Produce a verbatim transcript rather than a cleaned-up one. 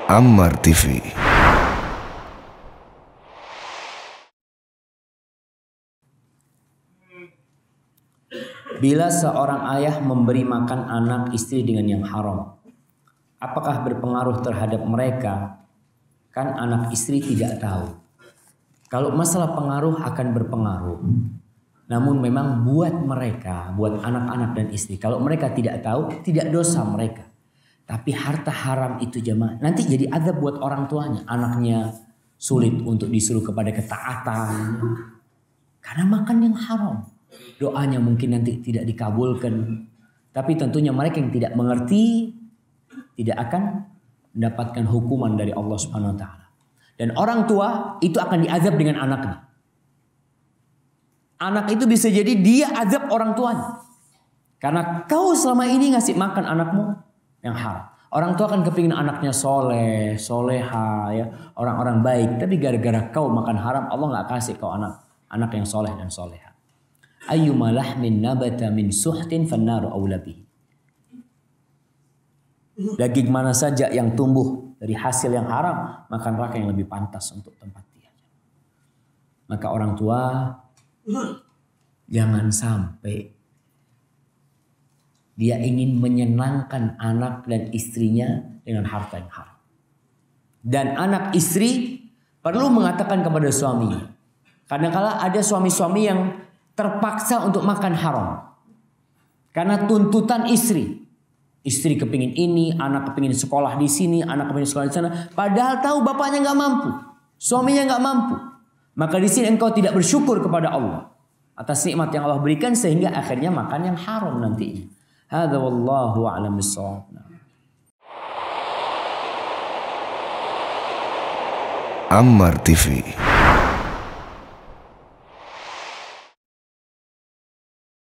Ammar T V. Bila seorang ayah memberi makan anak istri dengan yang haram, apakah berpengaruh terhadap mereka? Kan anak istri tidak tahu. Kalau masalah pengaruh akan berpengaruh. Namun memang buat mereka, buat anak-anak dan istri, kalau mereka tidak tahu, tidak dosa mereka. Tapi harta haram itu jemaah, nanti jadi azab buat orang tuanya. Anaknya sulit untuk disuruh kepada ketaatan. Karena makan yang haram. Doanya mungkin nanti tidak dikabulkan. Tapi tentunya mereka yang tidak mengerti tidak akan mendapatkan hukuman dari Allah Subhanahu wa taala. Dan orang tua itu akan diazab dengan anaknya. Anak itu bisa jadi dia azab orang tuanya. Karena kau selama ini ngasih makan anakmu yang haram. Orang tua kan kepingin anaknya soleh, soleha, ya, orang-orang baik. Tapi gara-gara kau makan haram, Allah nggak kasih kau anak anak yang soleh dan soleha. Ayyuma lahmin nabata min suhtin fannaru aula bihi. Daging mana saja yang tumbuh dari hasil yang haram, maka neraka yang lebih pantas untuk tempat dia. Maka orang tua jangan sampai dia ingin menyenangkan anak dan istrinya dengan harta yang haram. Dan anak istri perlu mengatakan kepada suaminya. Kadang-kala ada suami-suami yang terpaksa untuk makan haram. Karena tuntutan istri. Istri kepingin ini, anak kepingin sekolah di sini, anak kepingin sekolah di sana. Padahal tahu bapaknya nggak mampu, suaminya nggak mampu. Maka di sini engkau tidak bersyukur kepada Allah atas nikmat yang Allah berikan sehingga akhirnya makan yang haram nantinya. Hadza wallahu a'lam bissawab. Ammar T V.